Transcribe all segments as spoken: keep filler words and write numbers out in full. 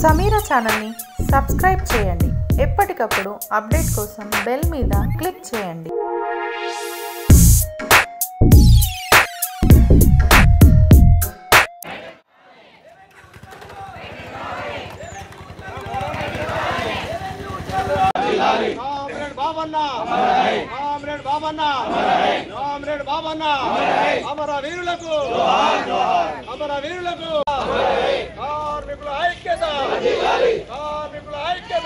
సమీరా ఛానల్ని సబ్స్క్రైబ్ చేయండి. ఎప్పటికప్పుడు అప్డేట్ కోసం బెల్ మీద క్లిక్ చేయండి. Comrade Babanna comrade Babanna comrade బాబన్న అమర వీరులకు అమర వీరులకు కార్మికుల ఐక్యత కార్మికుల ఐక్యత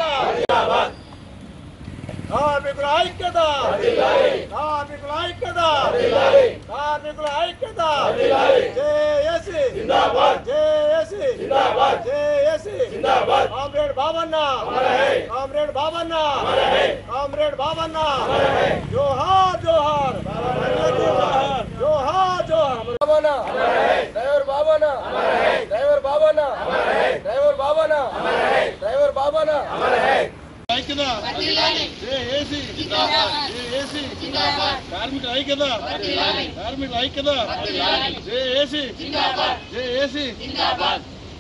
కార్మికుల ఐక్యత కార్మికుల ఐక్యత కార్మికుల ఐక్యత జేఏసీ జిందాబాద్ జేఏసీ జిందాబాద్ జేఏసీ జిందాబాద్ comrade Babanna comrade Babanna comrade Babanna జోహార్ జోహార్ జోహార్ జోహార్ బాబన్న డ్రైవర్ బాబన్న డ్రైవర్ బాబన్న డ్రైవర్ బాబన్న డ్రైవర్ బాబన్న ఐక్యత జేఏసీ జిందాబాద్ జేఏసీ జిందాబాద్ కార్మికుల ఐక్యత కార్మికుల ఐక్యత జేఏసీ జిందాబాద్ జేఏసీ జిందాబాద్.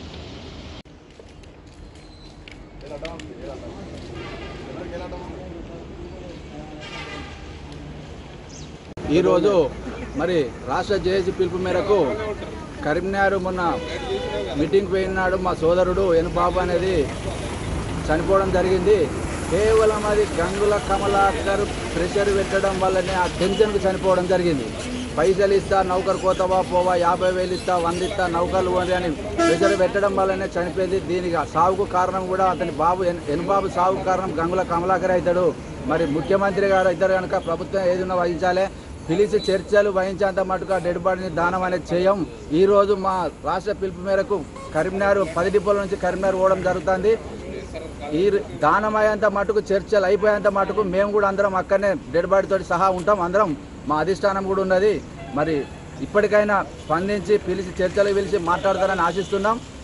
ఈరోజు మరి రాష్ట్ర జేఏసీ పిలుపు మేరకు కరీంనగర్ మొన్న మీటింగ్ పోయినాడు మా సోదరుడు ఎన్ బాబు అనేది చనిపోవడం జరిగింది. కేవలం అది గంగుల కమలాకర్ ప్రెషర్ పెట్టడం వల్లనే ఆ టెన్షన్కి చనిపోవడం జరిగింది. పైసలు ఇస్తా నౌకరు కోతవా పోవా యాభై వేలు ఇస్తా వంద ఇస్తా నౌకర్లు పోని అని ప్రెషర్ పెట్టడం వల్లనే చనిపోయింది. దీనికి సాగుకు కారణం కూడా అతని బాబు ఎన్ ఎన్ బాబు సాగుకు కారణం గంగుల కమలాకర్ అవుతాడు. మరి ముఖ్యమంత్రి గారు అవుతారు కనుక ప్రభుత్వం ఏదైనా వహించాలి. పిలిచి చర్చలు వహించేంత మటుకు డెడ్ బాడీని దానం అనేది చేయం. ఈరోజు మా రాష్ట్ర పిలుపు మేరకు కరీంనగర్ పది డిపోల నుంచి కరీంనగర్ పోవడం జరుగుతుంది. ఈ దానం అయ్యేంత మటుకు చర్చలు అయిపోయేంత మటుకు మేము కూడా అందరం అక్కడనే డెడ్ బాడీతో సహా ఉంటాం. అందరం మా అధిష్టానం కూడా ఉన్నది. మరి ఇప్పటికైనా స్పందించి పిలిచి చర్చలు పిలిచి మాట్లాడతారని ఆశిస్తున్నాం.